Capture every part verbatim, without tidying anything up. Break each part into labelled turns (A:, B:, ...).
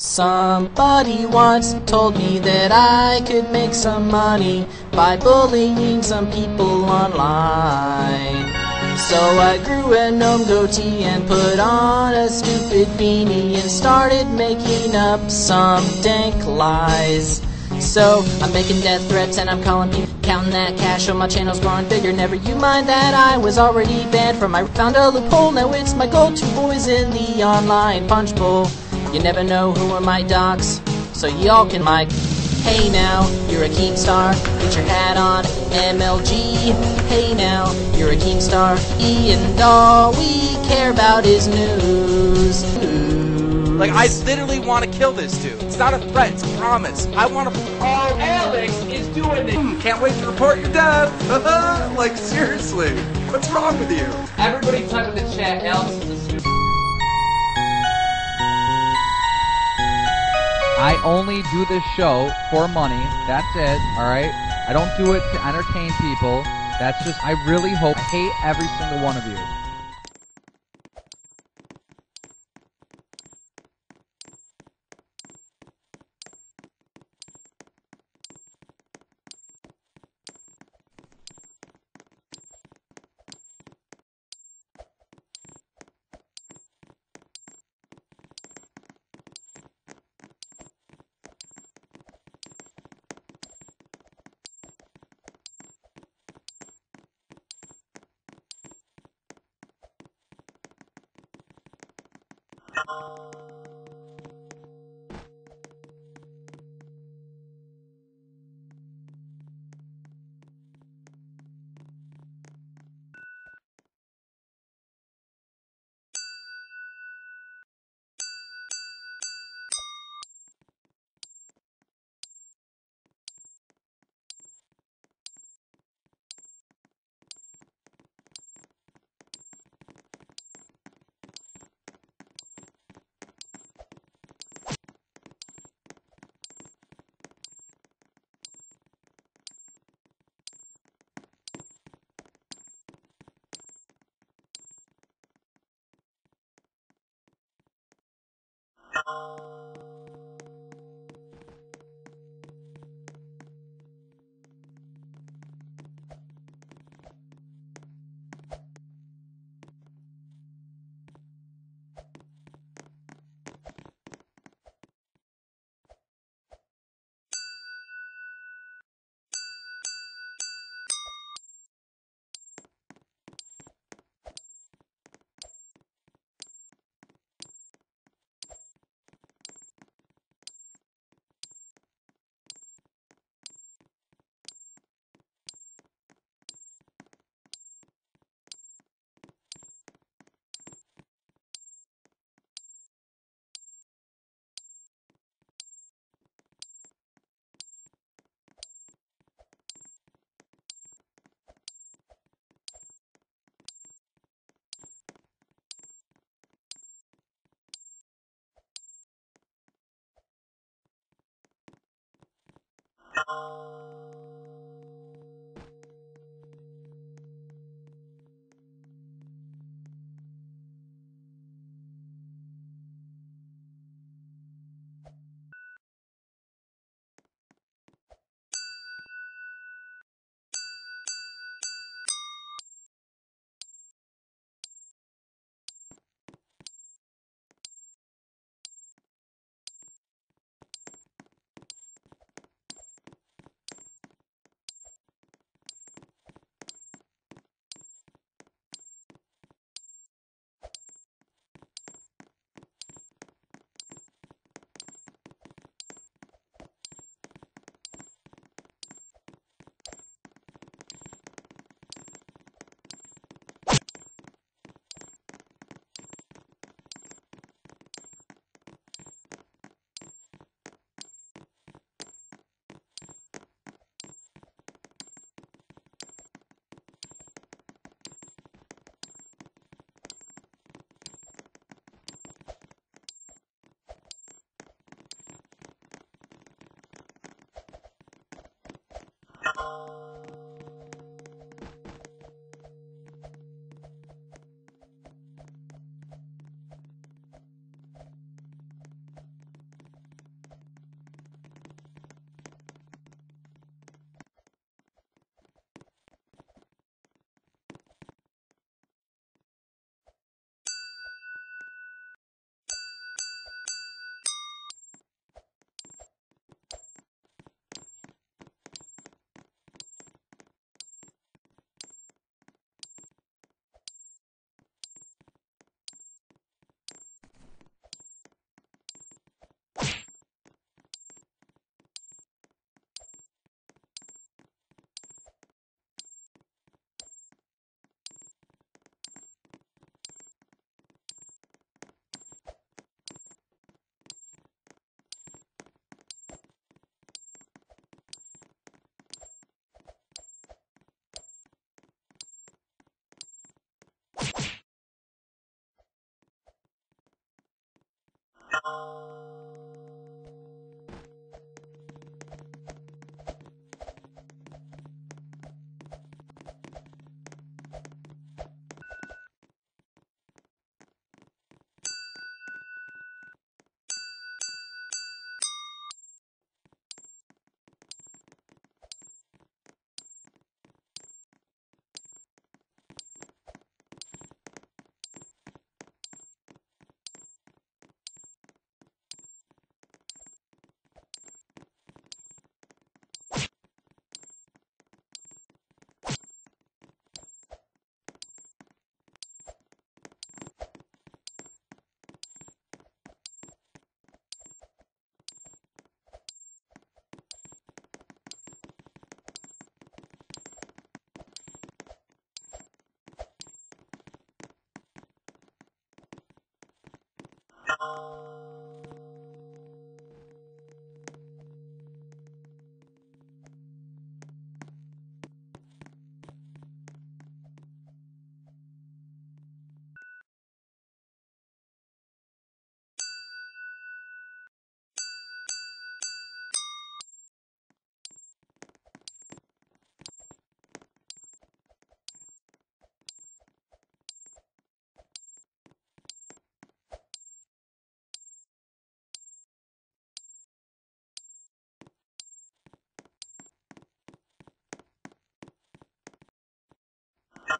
A: Somebody once told me that I could make some money by bullying some people online. So I grew a gnome goatee and put on a stupid beanie and started making up some dank lies. So I'm making death threats and I'm calling people, counting that cash, so my channel's growing bigger. Never you mind that I was already banned from my found a loophole. Now it's my go-to boys in the online punch bowl. You never know who are my docs, so y'all can mic. Hey now, you're a Keemstar, get your hat on, M L G. Hey now, you're a Keemstar, E and all we care about is news. news.
B: Like, I literally want to kill this dude. It's not a threat, it's a promise. I want to...
C: Oh, Alex is doing it!
B: Can't wait to report your death! Like, seriously, what's wrong with you?
C: Everybody type in the chat, Alex is a stupid...
D: I only do this show for money. That's it, alright? I don't do it to entertain people. That's just, I really hope, I hate every single one of you.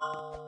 A: Bye.